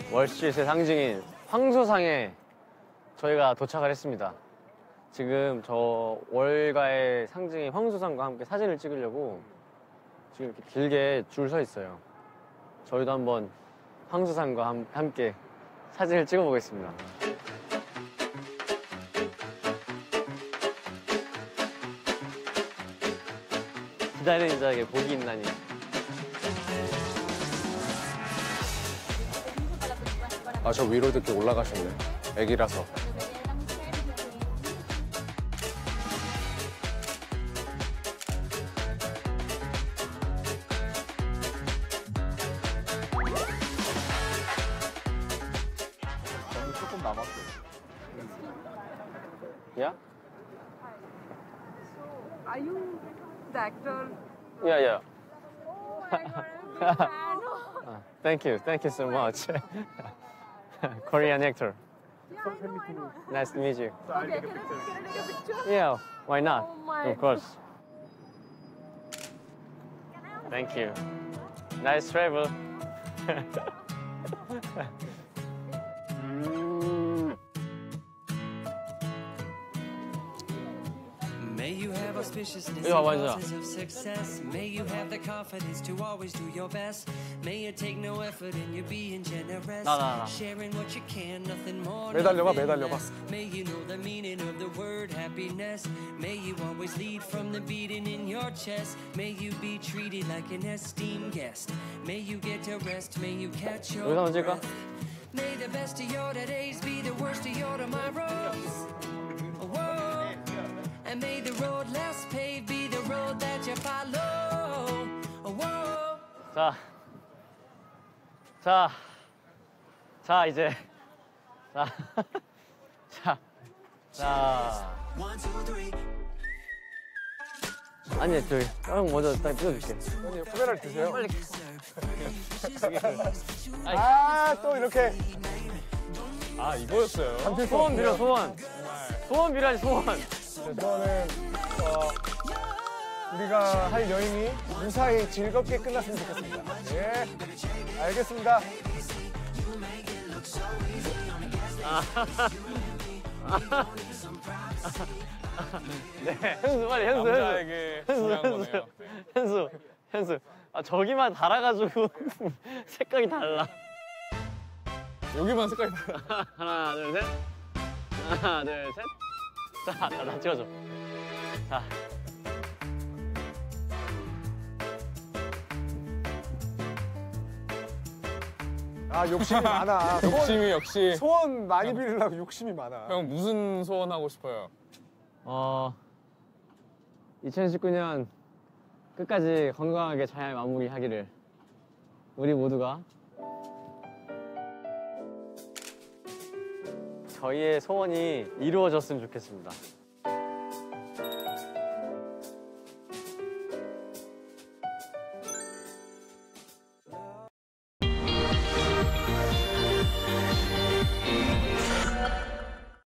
월스트리트의 상징인 황소상에 저희가 도착을 했습니다. 지금 저 월가의 상징인 황소상과 함께 사진을 찍으려고 지금 이렇게 길게 줄 서 있어요. 저희도 한번 황소상과 함께 사진을 찍어보겠습니다. 기다리는 자에게 복이 있나니. 아, 저 위로 이렇게 올라가셨네. 애기라서. 저는 조금 남았어요. Yeah? Are you the actor? Yeah, yeah. Oh my god, I'm a big fan. Thank you so much. Korean actor. Yeah, I know. Nice to meet you. Okay, can I take a picture? Yeah, why not? Oh my Of course. Thank you. Nice travel. May you have auspiciousness Yeah, and why not? causes of success. May you have the confidence to always do your best. May you take no effort in your being generous. 나. Sharing what you can, nothing more. 매달려봐, nothing 매달려봐. less. May you know the meaning of the word happiness. May you always lead from the beating in your chest. May you be treated like an esteemed guest. May you get to rest. May you catch your 여기서 한번 찍을까? breath. May the best of your days be the worst of your tomorrows. Whoa. And may the road less paved be the road that you follow. Whoa. 자, 이제. 아니, 저기, 형 먼저 딱 찍어줄게. 형님, 카메라를 드세요. 빨리. 아, 또 이렇게. 아, 이거였어요? 소원 빌어, 소원. 소원 빌어야지, 소원. 저는 우리가 할 여행이 무사히 즐겁게 끝났으면 좋겠습니다. 예, 알겠습니다. 네, 현수 빨리, 남자에게 중요한 거네요. 현수. 아, 저기만 달아가지고 색깔이 달라. 여기만 색깔이 달라. 하나, 둘, 셋. 하나, 둘, 셋. 자, 나 찍어줘. 자. 아, 욕심이 많아. 욕심이 역시. 소원 많이 빌리려고 욕심이 많아. 형 무슨 소원 하고 싶어요? 2019년 끝까지 건강하게 잘 마무리하기를 우리 모두가 저희의 소원이 이루어졌으면 좋겠습니다.